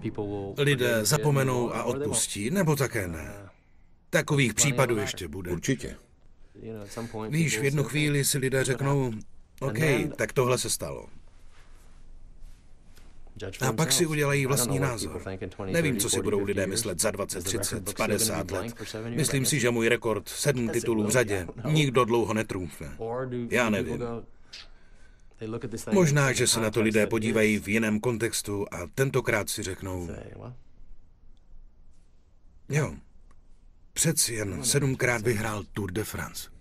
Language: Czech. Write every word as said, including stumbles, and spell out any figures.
Lidé zapomenou a odpustí, nebo také ne. Takových případů ještě bude. Určitě. Víš, v jednu chvíli si lidé řeknou, OK, tak tohle se stalo. A pak si udělají vlastní názor. Nevím, co si budou lidé myslet za dvacet, třicet, padesát let. Myslím si, že můj rekord, sedm titulů v řadě, nikdo dlouho netrumfne. Já nevím. Možná, že se na to lidé podívají v jiném kontextu a tentokrát si řeknou, jo, přeci jen sedmkrát vyhrál Tour de France.